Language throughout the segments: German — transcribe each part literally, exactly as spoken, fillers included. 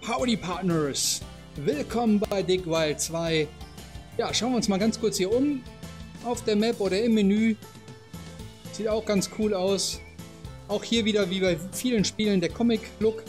Howdy Partners! Willkommen bei Dick Wild zwei. Ja, schauen wir uns mal ganz kurz hier um. Auf der Map oder im Menü. Sieht auch ganz cool aus. Auch hier wieder wie bei vielen Spielen der Comic-Look.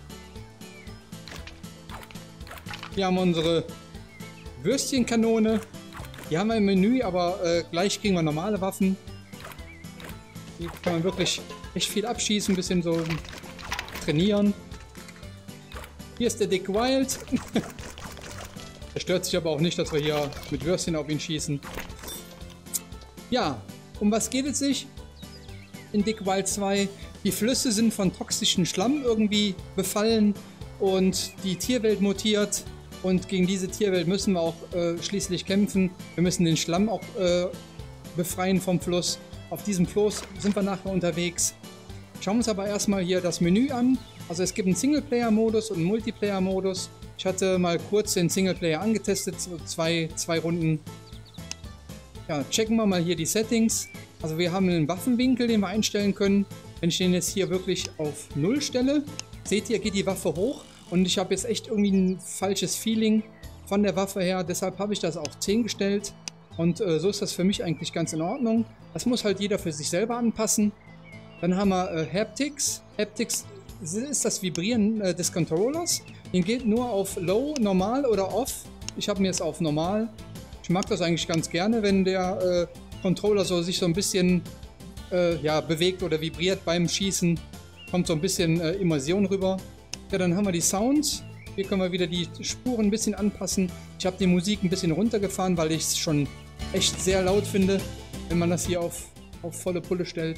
Hier haben wir unsere Würstchenkanone. Die haben wir im Menü, aber äh, gleich kriegen wir normale Waffen. Die kann man wirklich echt viel abschießen, ein bisschen so trainieren. Hier ist der Dick Wild. Er stört sich aber auch nicht, dass wir hier mit Würstchen auf ihn schießen. Ja, um was geht es sich in Dick Wild zwei? Die Flüsse sind von toxischen Schlamm irgendwie befallen und die Tierwelt mutiert. Und gegen diese Tierwelt müssen wir auch äh, schließlich kämpfen. Wir müssen den Schlamm auch äh, befreien vom Fluss. Auf diesem Fluss sind wir nachher unterwegs. Schauen wir uns aber erstmal hier das Menü an. Also es gibt einen Singleplayer-Modus und einen Multiplayer-Modus. Ich hatte mal kurz den Singleplayer angetestet, so zwei, zwei Runden. Ja, checken wir mal hier die Settings. Also wir haben einen Waffenwinkel, den wir einstellen können. Wenn ich den jetzt hier wirklich auf null stelle, seht ihr, geht die Waffe hoch. Und ich habe jetzt echt irgendwie ein falsches Feeling von der Waffe her. Deshalb habe ich das auf zehn gestellt. Und äh, so ist das für mich eigentlich ganz in Ordnung. Das muss halt jeder für sich selber anpassen. Dann haben wir äh, Haptics. Haptics ist das Vibrieren äh, des Controllers. Den geht nur auf Low, Normal oder Off. Ich habe mir jetzt auf Normal. Ich mag das eigentlich ganz gerne, wenn der äh, Controller so sich so ein bisschen äh, ja, bewegt oder vibriert beim Schießen. Kommt so ein bisschen äh, Immersion rüber. Ja, dann haben wir die Sounds. Hier können wir wieder die Spuren ein bisschen anpassen. Ich habe die Musik ein bisschen runtergefahren, weil ich es schon echt sehr laut finde, wenn man das hier auf, auf volle Pulle stellt.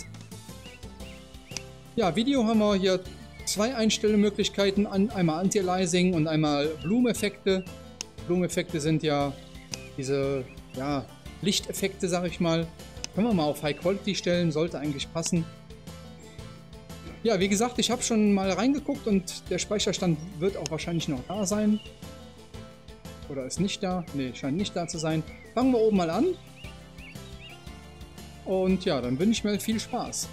Ja, Video haben wir hier zwei Einstellmöglichkeiten, einmal Anti-Aliasing und einmal Bloom-Effekte. Bloom-Effekte sind ja diese ja, Lichteffekte, sag ich mal. Können wir mal auf High Quality stellen, sollte eigentlich passen. Ja, wie gesagt, ich habe schon mal reingeguckt und der Speicherstand wird auch wahrscheinlich noch da sein. Oder ist nicht da? Ne, scheint nicht da zu sein. Fangen wir oben mal an. Und ja, dann wünsche ich mir viel Spaß.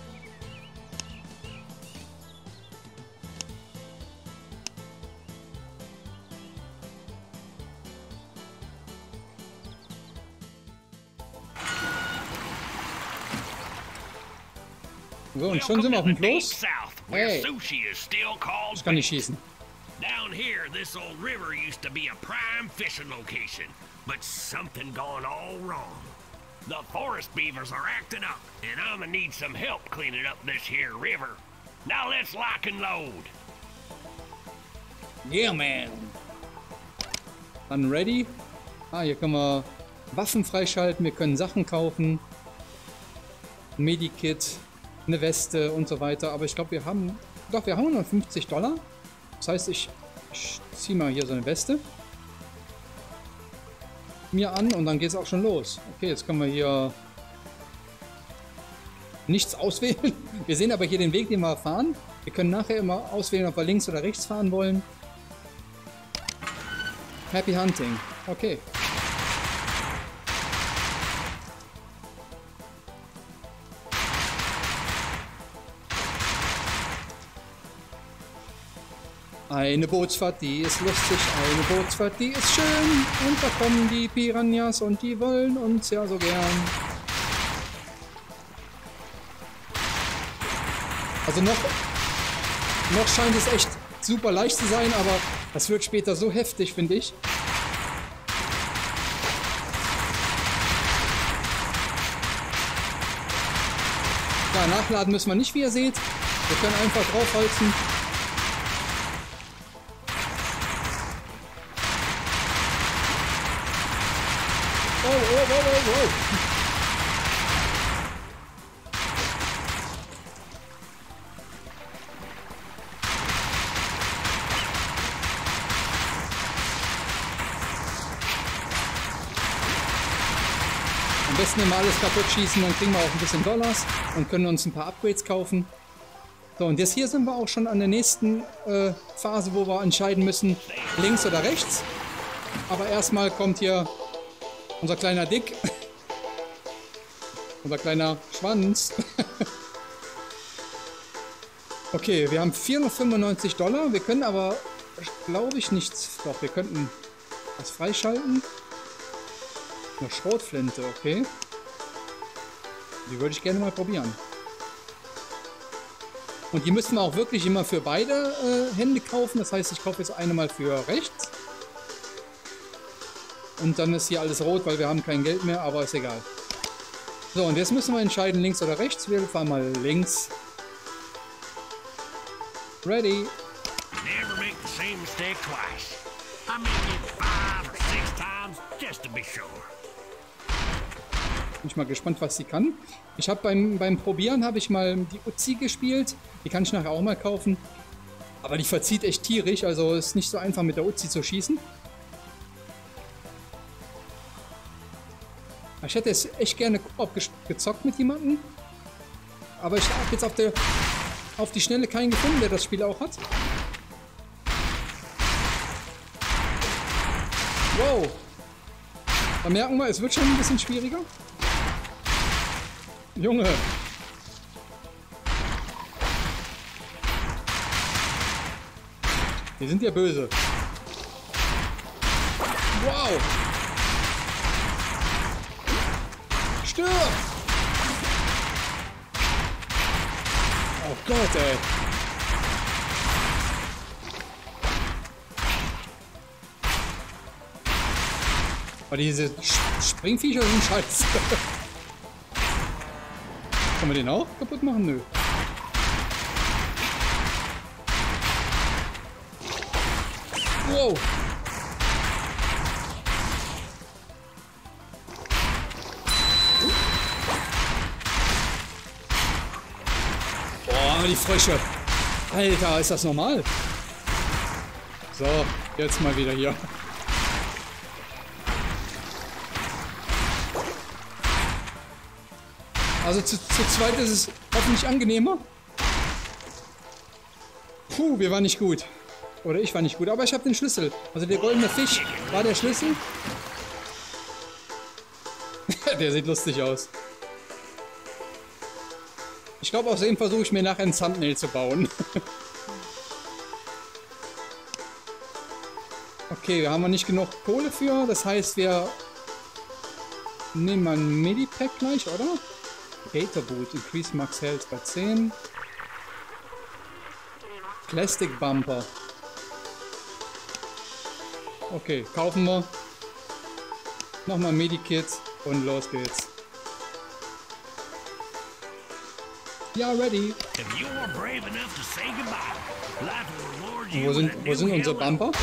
So, und schon sind wir auf dem Floß. Hey, ich kann nicht schießen. Down here, this old river used to be a prime fishing location, but something gone all wrong. The forest beavers are acting up, and I'm gonna need some help cleaning up this here river. Now let's lock and load. Yeah, man. Dann ready. Ah, hier können wir Waffen freischalten, wir können Sachen kaufen. Medikit. Eine Weste und so weiter, aber ich glaube, wir haben doch, wir haben hundertfünfzig Dollar. Das heißt, ich, ich ziehe mal hier so eine Weste mir an und dann geht es auch schon los. Okay, jetzt können wir hier nichts auswählen. Wir sehen aber hier den Weg, den wir fahren. Wir können nachher immer auswählen, ob wir links oder rechts fahren wollen. Happy Hunting. Okay. Eine Bootsfahrt, die ist lustig, eine Bootsfahrt, die ist schön. Und da kommen die Piranhas und die wollen uns ja so gern. Also noch, noch scheint es echt super leicht zu sein, aber das wird später so heftig, finde ich. Ja, nachladen müssen wir nicht, wie ihr seht. Wir können einfach draufholzen. Oh, oh, oh, oh, oh. Am besten immer alles kaputt schießen, dann kriegen wir auch ein bisschen Dollars und können uns ein paar Upgrades kaufen. So, und jetzt hier sind wir auch schon an der nächsten äh, Phase, wo wir entscheiden müssen, links oder rechts. Aber erstmal kommt hier unser kleiner Dick. Unser kleiner Schwanz. Okay, wir haben vierhundertfünfundneunzig Dollar. Wir können aber glaube ich nichts. Doch, wir könnten das freischalten. Eine Schrotflinte, okay. Die würde ich gerne mal probieren. Und die müssen wir auch wirklich immer für beide äh, Hände kaufen. Das heißt, ich kaufe jetzt eine mal für rechts. Und dann ist hier alles rot, weil wir haben kein Geld mehr, aber ist egal. So, und jetzt müssen wir entscheiden, links oder rechts. Wir fahren mal links. Ready. Never make the same mistake twice. I make it five or six times just to be sure. Bin ich mal gespannt, was sie kann. Ich habe beim, beim Probieren habe ich mal die Uzi gespielt. Die kann ich nachher auch mal kaufen. Aber die verzieht echt tierisch, also ist nicht so einfach mit der Uzi zu schießen. Ich hätte es echt gerne Koop gezockt mit jemandem. Aber ich habe jetzt auf, der, auf die Schnelle keinen gefunden, der das Spiel auch hat. Wow. Da merken wir, es wird schon ein bisschen schwieriger. Junge. Die sind ja böse. Wow. Stirb! Oh Gott, ey. Aber diese Springviecher sind scheiße. Kann man den auch kaputt machen? Nö. Wow. Boah, die Frösche. Alter, ist das normal? So, jetzt mal wieder hier. Also zu, zu zweit ist es hoffentlich angenehmer. Puh, wir waren nicht gut. Oder ich war nicht gut, aber ich habe den Schlüssel. Also der goldene Fisch war der Schlüssel. Der sieht lustig aus. Ich glaube, außerdem versuche ich mir nachher ein Thumbnail zu bauen. Okay, wir haben nicht genug Kohle für. Das heißt, wir nehmen mal ein Medipack gleich, oder? Gator Boot, increase max health bei zehn. Plastic Bumper. Okay, kaufen wir. Nochmal Medikit und los geht's. Ja, ready. Wo sind, wo sind unsere Bumper?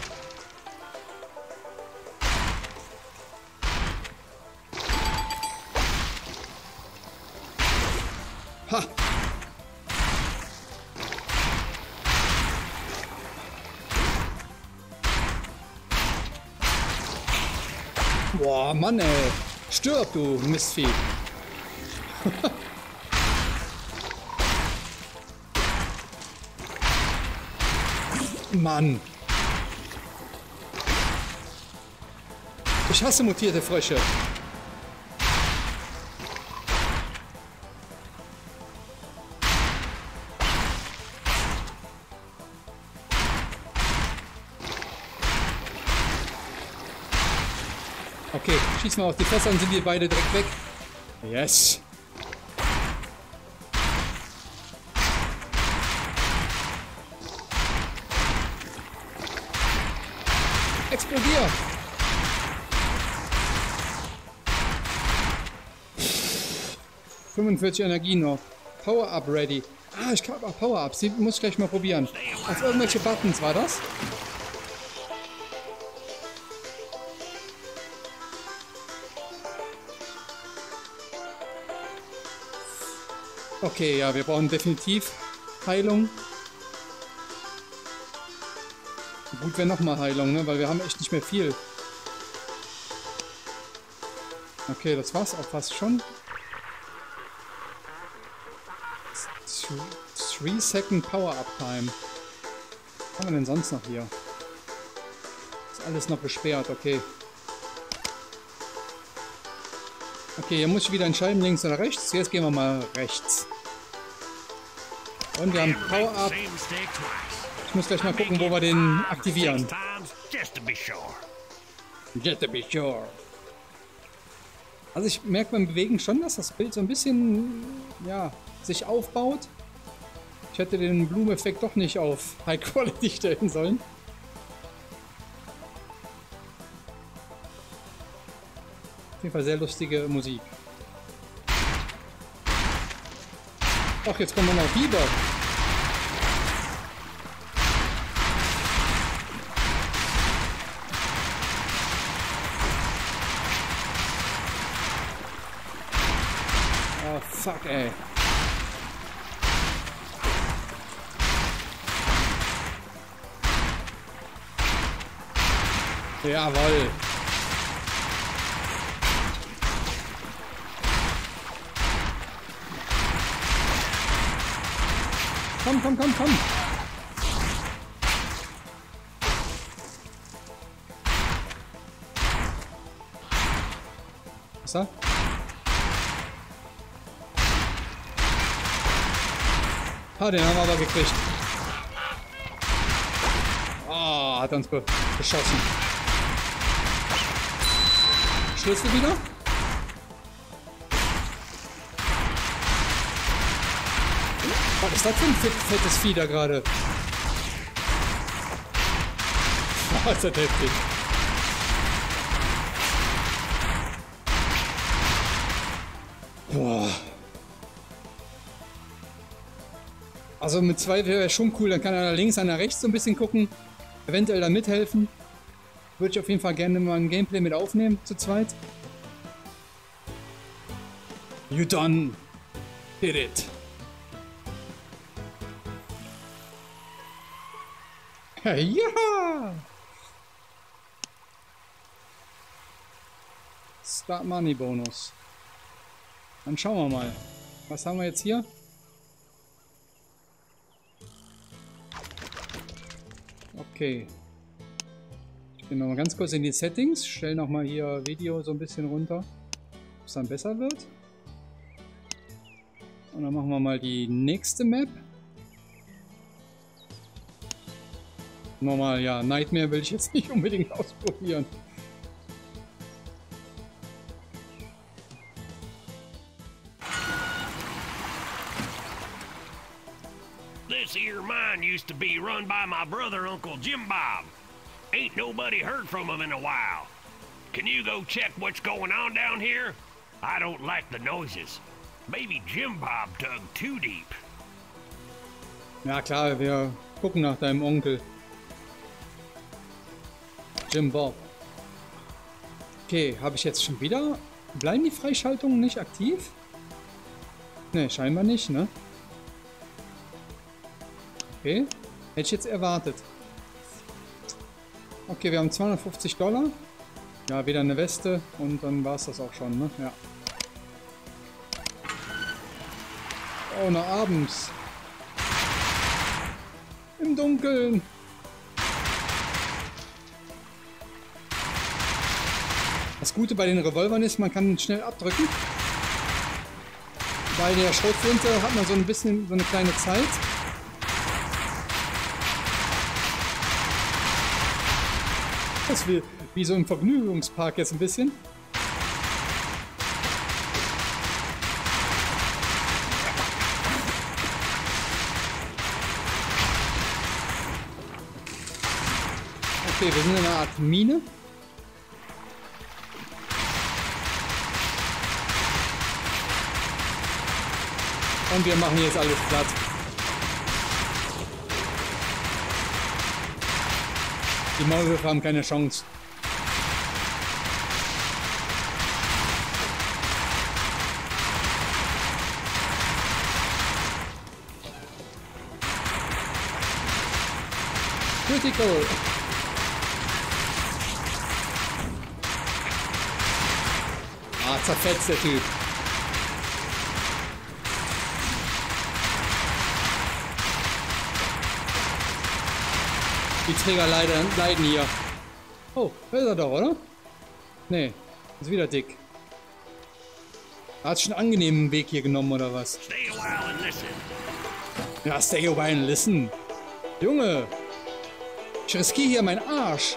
Ha! Boah, Mann, ey. Stirb, du Mistvieh. Mann. Ich hasse mutierte Frösche. Okay, schießen wir auf die Fässer, dann sind wir beide direkt weg. Yes. Explodier! fünfundvierzig Energie noch. Power-Up ready. Ah, ich habe auch Power-Ups. Die muss ich gleich mal probieren. Auf irgendwelche Buttons war das? Okay, ja, wir brauchen definitiv Heilung. Gut wäre nochmal Heilung, ne? Weil wir haben echt nicht mehr viel. Okay, das war's auch fast schon. three second Power-Up Time. Was haben wir denn sonst noch hier? Ist alles noch gesperrt, okay. Okay, hier muss ich wieder entscheiden, links oder rechts. Jetzt gehen wir mal rechts. Und wir haben Power-Up. Ich muss gleich mal gucken, wo wir den aktivieren. Just to be sure. Just to be sure. Also ich merke beim Bewegen schon, dass das Bild so ein bisschen, ja, sich aufbaut. Ich hätte den Blumeneffekt doch nicht auf High Quality stellen sollen. Auf jeden Fall sehr lustige Musik. Ach, jetzt kommen wir noch Biber. Oh, fuck, ey. Jawohl. Komm, komm, komm, komm. Was ist da? Ah, den haben wir aber gekriegt. Ah, oh, hat uns be beschossen. Schlüssel wieder? Was ist das für ein fettes Vieh da gerade? Oh, ist das heftig. Boah. Also mit zwei wäre schon cool, dann kann er links, einer rechts so ein bisschen gucken. Eventuell da mithelfen. Würde ich auf jeden Fall gerne mal ein Gameplay mit aufnehmen, zu zweit. You done did it. Ja! Start Money Bonus. Dann schauen wir mal. Was haben wir jetzt hier? Okay. Ich gehe nochmal ganz kurz in die Settings. Stelle nochmal hier Video so ein bisschen runter. Ob es dann besser wird. Und dann machen wir mal die nächste Map. Normal, ja, Nightmare will ich jetzt nicht unbedingt ausprobieren. This here mine used to be run by my brother, Uncle Jim Bob. Ain't nobody heard from him in a while. Can you go check what's going on down here? I don't like the noises. Maybe Jim Bob dug too deep. Ja klar, wir gucken nach deinem Onkel. Jim Bob. Okay, habe ich jetzt schon wieder... Bleiben die Freischaltungen nicht aktiv? Ne, scheinbar nicht, ne? Okay, hätte ich jetzt erwartet. Okay, wir haben zweihundertfünfzig Dollar. Ja, wieder eine Weste und dann war es das auch schon, ne? Ja. Oh, noch abends. Im Dunkeln. Das Gute bei den Revolvern ist, man kann schnell abdrücken. Bei der Schrotflinte hat man so ein bisschen so eine kleine Zeit. Das ist wie, wie so im Vergnügungspark jetzt ein bisschen. Okay, wir sind in einer Art Mine. Und wir machen jetzt alles platt. Die Maulwürfe haben keine Chance. Critical. Ah, zerfetzt der Typ. Die Träger leiden, leiden hier. Oh, da ist er doch, oder? Nee, ist wieder dick. Er hat schon einen angenehmen Weg hier genommen, oder was? Stay a while and listen. Ja, stay a while and listen. Junge! Ich riskiere hier meinen Arsch.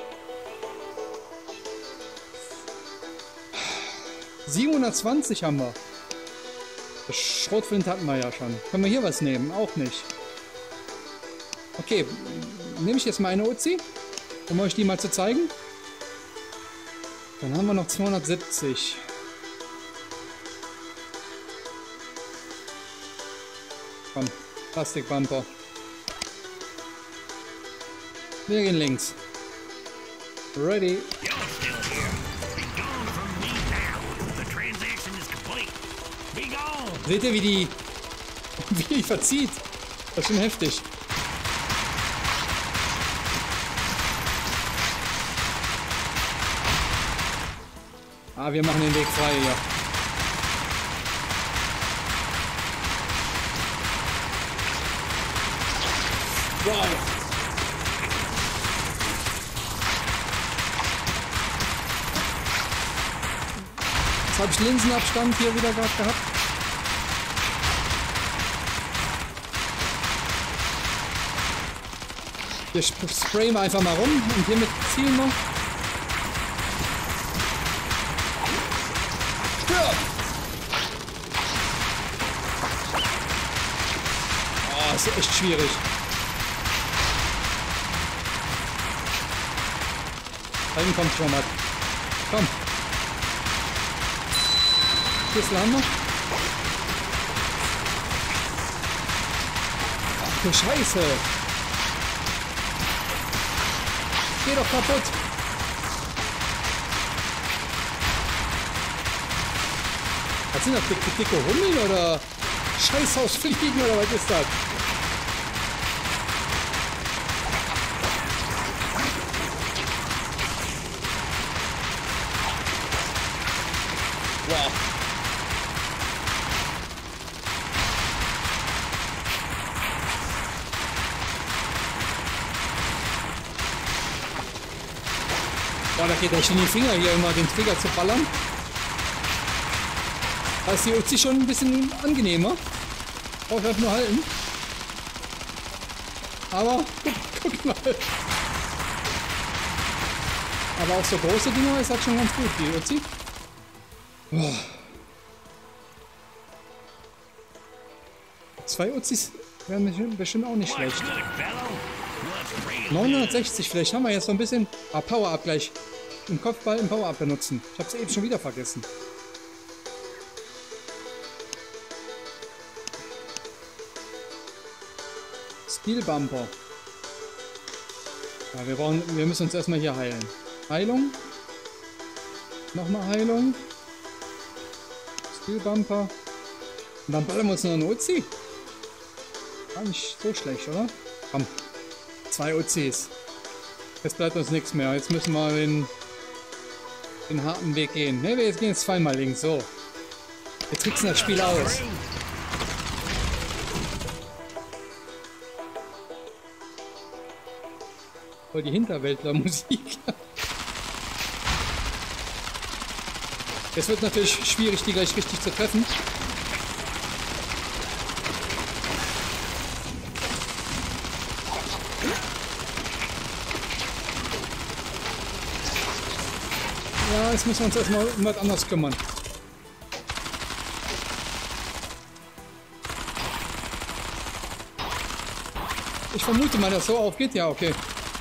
siebenhundertzwanzig haben wir. Das Schrotflint hatten wir ja schon. Können wir hier was nehmen? Auch nicht. Okay, nehme ich jetzt mal eine Uzi, um euch die mal zu zeigen. Dann haben wir noch zweihundertsiebzig. Komm, Plastikbumper. Wir gehen links. Ready. Seht ihr, wie die, wie die verzieht? Das ist schon heftig. Ah, wir machen den Weg frei hier. Wow. Jetzt habe ich Linsenabstand hier wieder gerade gehabt. Hier sprayen wir einfach mal rum und hiermit ziehen wir. Ja. Oh, ist echt schwierig. Da hinten kommt schon mal. Komm. Schlüssel haben wir. Ach du Scheiße. Geh doch kaputt. Was sind das? Dicke, dicke Hummeln oder Scheißhausfliegen oder was ist das? Wow. Boah, da geht echt in die Finger hier immer den Trigger zu ballern. Da ist die Uzi schon ein bisschen angenehmer. Brauche ich einfach nur halten. Aber, guck, guck mal. Aber auch so große Dinger ist halt schon ganz gut, die Uzi. Oh. Zwei Uzis wären bestimmt auch nicht schlecht. neunhundertsechzig, vielleicht haben wir jetzt so ein bisschen ah, Power-Up gleich. Im Kopfball im Power-Up benutzen. Ich habe es eben schon wieder vergessen. Steel Bumper. Ja, wir brauchen, wir müssen uns erstmal hier heilen. Heilung. Nochmal Heilung. Steel Bumper. Und dann ballern wir uns noch eine Uzi. Gar nicht so schlecht, oder? Komm. Zwei Uzis. Jetzt bleibt uns nichts mehr. Jetzt müssen wir den, den harten Weg gehen. Ne, wir gehen jetzt zweimal links. So. Wir tricksen das Spiel aus. Voll die Hinterwäldler-Musik. Es wird natürlich schwierig, die gleich richtig zu treffen. Ja, jetzt müssen wir uns erstmal um was anderes kümmern. Ich vermute mal, dass so aufgeht. Ja, okay.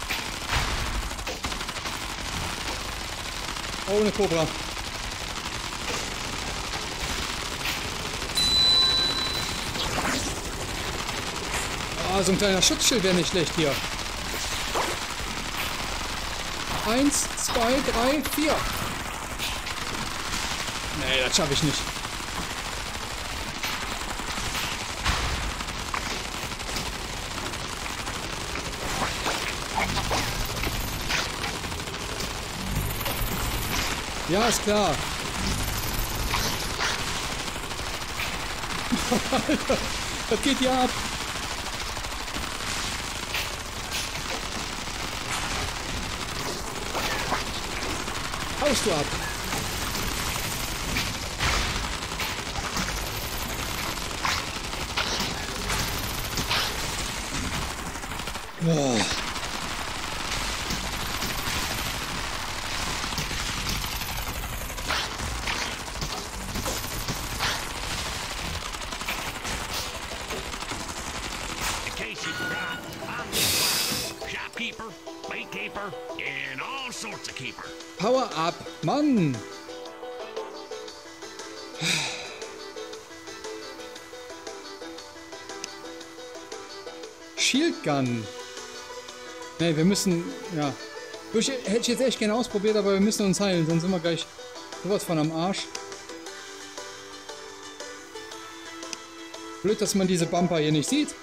Ohne Cobra. Ah, so ein kleiner Schutzschild wäre nicht schlecht hier. Eins, zwei, drei, vier. Nee, das schaffe ich nicht. Ja, ist klar. Alter, das geht ja ab. Haust du ab. Boah. In case you forgot, I'm the clerk, shopkeeper, gatekeeper, and all sorts of keeper. Power up, Mann! Shield Gun. Ne, wir müssen, ja. Ich, hätte ich jetzt echt gerne ausprobiert, aber wir müssen uns heilen, sonst sind wir gleich sowas von am Arsch. Blöd, dass man diese Bumper hier nicht sieht.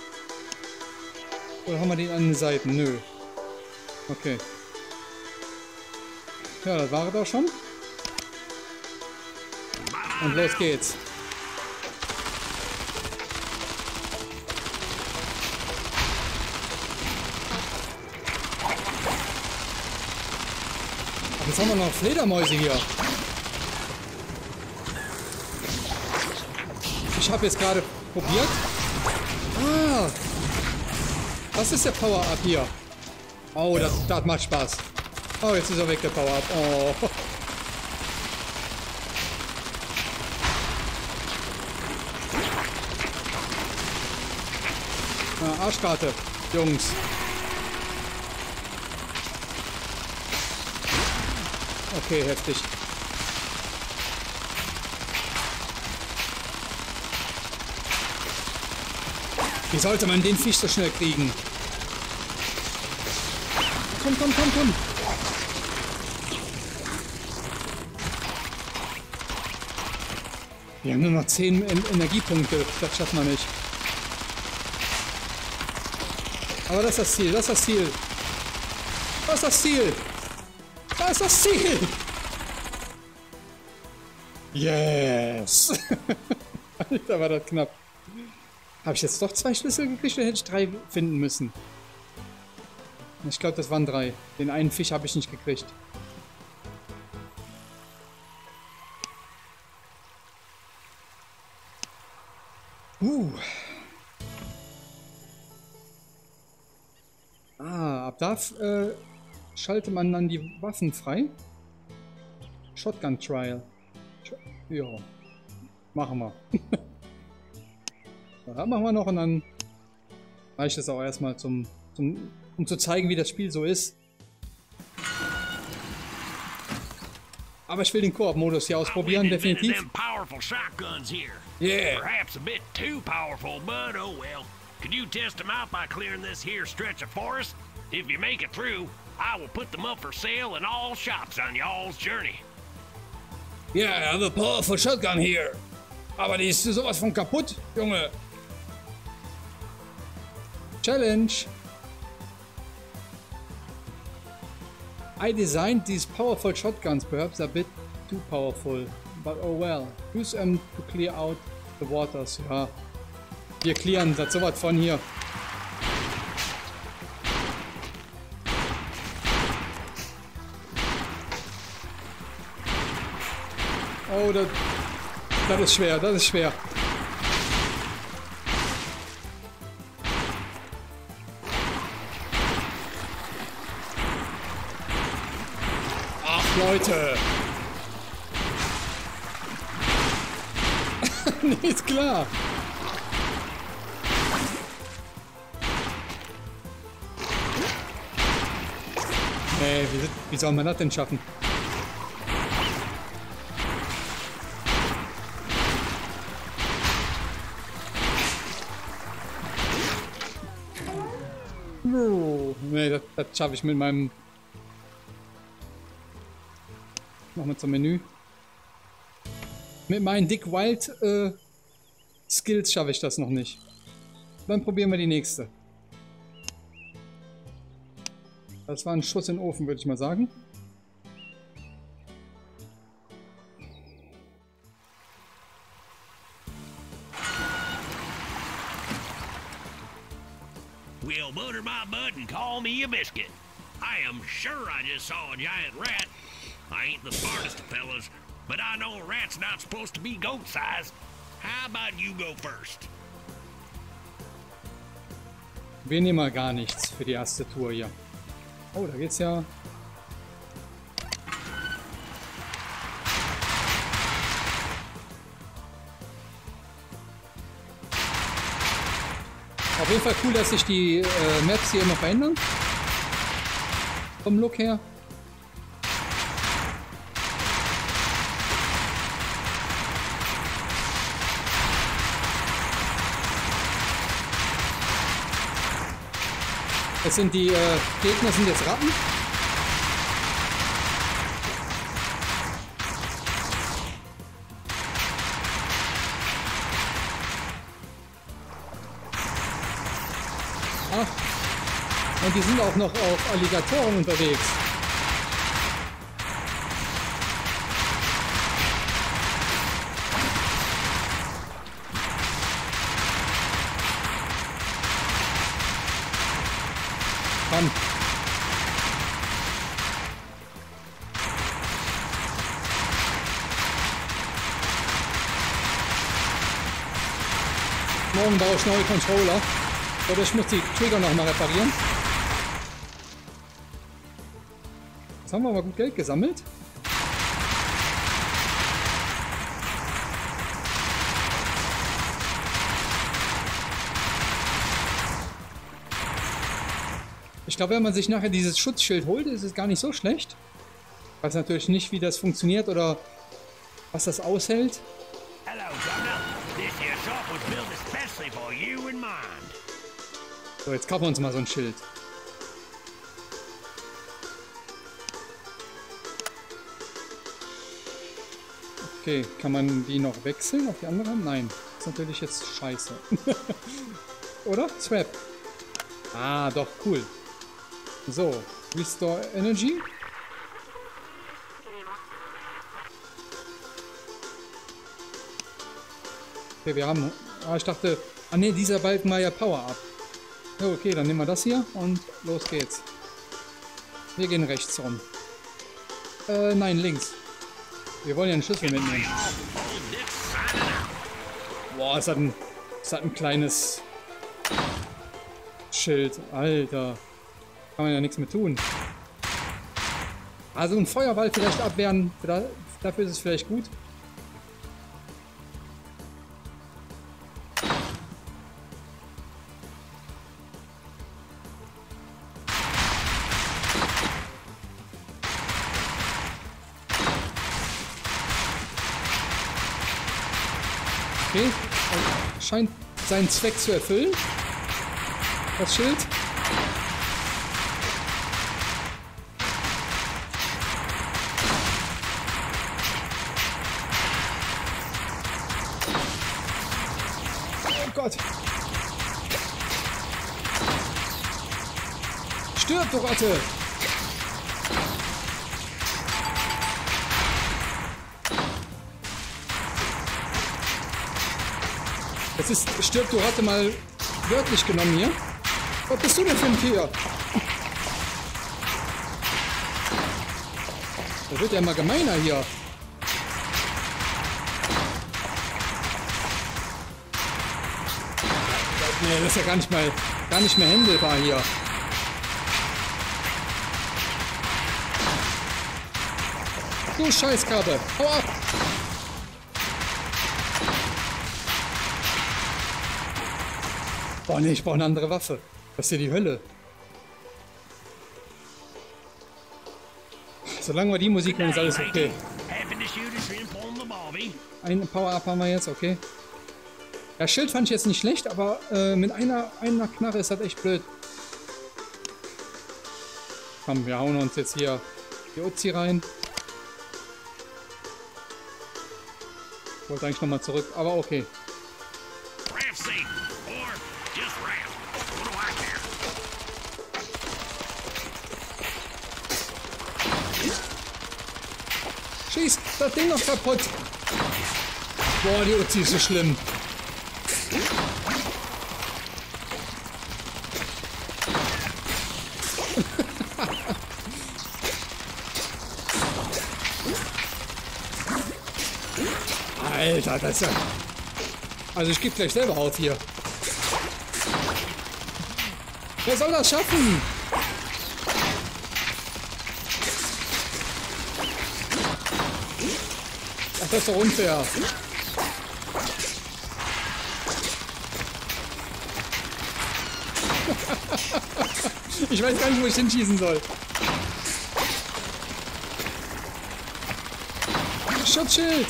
Oder haben wir den an den Seiten? Nö. Okay. Ja, das war es auch schon. Und los geht's. Ach, jetzt haben wir noch Fledermäuse hier. Ich habe jetzt gerade probiert. Ah, das ist der Power-Up hier. Oh, das, das macht Spaß. Oh, jetzt ist er weg, der Power-Up. Oh. Ah, Arschkarte, Jungs. Okay, heftig. Wie sollte man den Fisch so schnell kriegen? Komm, komm, komm, komm. Wir haben nur noch zehn en Energiepunkte. Das schaffen wir nicht. Aber das ist das Ziel, das ist das Ziel. Das ist das Ziel. Das ist das Ziel. Yes. Alter, war das knapp. Habe ich jetzt doch zwei Schlüssel gekriegt oder hätte ich drei finden müssen? Ich glaube, das waren drei. Den einen Fisch habe ich nicht gekriegt. Uh. Ah, ab da äh, schaltet man dann die Waffen frei. Shotgun Trial. Ja, machen wir. Das machen wir noch und dann reicht es auch erstmal zum, zum, um zu zeigen, wie das Spiel so ist. Aber ich will den Koop-Modus hier ausprobieren, definitiv. Yeah. Perhaps a bit too powerful, but oh well. Could you test them out by clearing this here stretch of forest? If you make it through, I will put them up for sale in all shops on y'all's journey. Yeah, I have a powerful shotgun here. Aber die ist sowas von kaputt, Junge. Challenge. I designed these powerful shotguns, perhaps a bit too powerful, but oh well. Use them to clear out the waters. Ja, wir clearen das sowas von hier. Oh, das, das ist schwer, das ist schwer. Ach, Leute. Nee, ist klar. Nee, wie, wie soll man das denn schaffen? Nee, das, das schaffe ich mit meinem... Machen wir zum Menü. Mit meinen Dick Wild äh, Skills schaffe ich das noch nicht. Dann probieren wir die nächste. Das war ein Schuss in den Ofen, würde ich mal sagen. Well, butter my butt and call me a biscuit. I am sure I just saw a giant rat. I ain't the smartest of fellas, but I know a rat's not supposed to be goat-sized. How about you go first? Wir nehmen mal gar nichts für die erste Tour hier. Oh, da geht's ja. Auf jeden Fall cool, dass sich die äh, Maps hier immer verändern. Vom Look her. Es sind die äh, Gegner sind jetzt Ratten. Ach. Und die sind auch noch auf Alligatoren unterwegs. Komm. Morgen baue ich neue Controller. Oder ich muss die Trigger noch mal reparieren. Jetzt haben wir aber gut Geld gesammelt. Ich glaube, wenn man sich nachher dieses Schutzschild holt, ist es gar nicht so schlecht. Ich weiß natürlich nicht, wie das funktioniert oder was das aushält. Hello, Governor. This here shop was built especially for you in mind. So, jetzt kaufen wir uns mal so ein Schild. Okay, kann man die noch wechseln auf die andere? Nein, das ist natürlich jetzt scheiße. Oder? Swap. Ah, doch, cool. So, Restore Energy. Okay, wir haben... Ah, ich dachte... Ah ne, dieser Balken war ja Power-Up. Oh, okay, dann nehmen wir das hier und los geht's. Wir gehen rechts rum. Äh, nein, links. Wir wollen ja einen Schlüssel mitnehmen. Boah, es hat ein, es hat ein kleines Schild. Alter. Kann man ja nichts mehr tun. Also ein Feuerball vielleicht abwehren. Dafür ist es vielleicht gut. Okay, scheint seinen Zweck zu erfüllen. Das Schild. Oh Gott. Stirb, du Ratte! Das ist, stirb, du Ratte, mal wörtlich genommen hier. Was bist du denn für ein Tier? Da wird ja immer gemeiner hier. Nee, das ist ja gar nicht mal, gar nicht mehr händelbar hier. Du Scheißkarte, hau ab! Oh ne, ich brauche eine andere Waffe. Das ist hier die Hölle. Solange wir die Musik hören, ist alles okay. Ein Power-Up haben wir jetzt, okay. Das Schild fand ich jetzt nicht schlecht, aber äh, mit einer, einer Knarre ist das echt blöd. Komm, wir hauen uns jetzt hier die Uzi rein. Ich wollte eigentlich nochmal zurück, aber okay. Schieß das Ding noch kaputt. Boah, die Uzi ist so schlimm. Alter, das ist ja... Also ich gebe gleich selber auf hier. Wer soll das schaffen? Ach, das ist doch unfair. Ich weiß gar nicht, wo ich hinschießen soll. Schutzschild!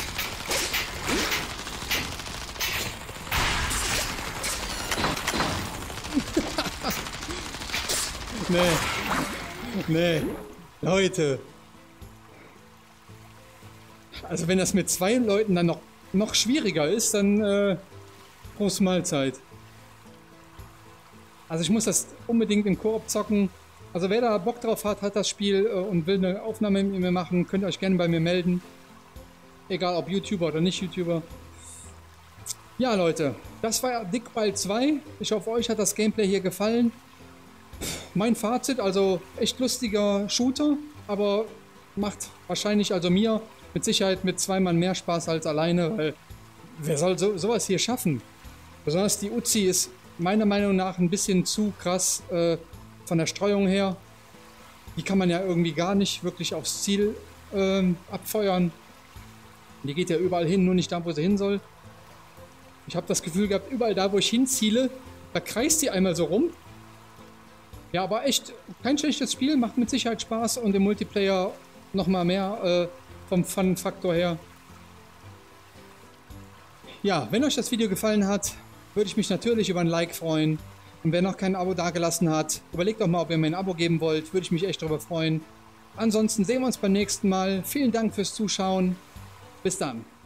Nee. Nee. Leute. Also wenn das mit zwei Leuten dann noch, noch schwieriger ist, dann äh, Prost Mahlzeit. Also ich muss das unbedingt im Koop zocken. Also wer da Bock drauf hat, hat das Spiel äh, und will eine Aufnahme mit mir machen, könnt ihr euch gerne bei mir melden. Egal ob YouTuber oder nicht YouTuber. Ja Leute, das war Dickball zwei. Ich hoffe euch hat das Gameplay hier gefallen. Mein Fazit, also echt lustiger Shooter, aber macht wahrscheinlich also mir mit Sicherheit mit zwei Mann mehr Spaß als alleine, weil wer soll so, sowas hier schaffen? Besonders die Uzi ist meiner Meinung nach ein bisschen zu krass äh, von der Streuung her. Die kann man ja irgendwie gar nicht wirklich aufs Ziel äh, abfeuern. Die geht ja überall hin, nur nicht da, wo sie hin soll. Ich habe das Gefühl gehabt, überall da, wo ich hinziele, da kreist die einmal so rum. Ja, aber echt kein schlechtes Spiel, macht mit Sicherheit Spaß und im Multiplayer nochmal mehr äh, vom Fun-Faktor her. Ja, wenn euch das Video gefallen hat, würde ich mich natürlich über ein Like freuen. Und wer noch kein Abo dagelassen hat, überlegt doch mal, ob ihr mir ein Abo geben wollt, würde ich mich echt darüber freuen. Ansonsten sehen wir uns beim nächsten Mal. Vielen Dank fürs Zuschauen. Bis dann.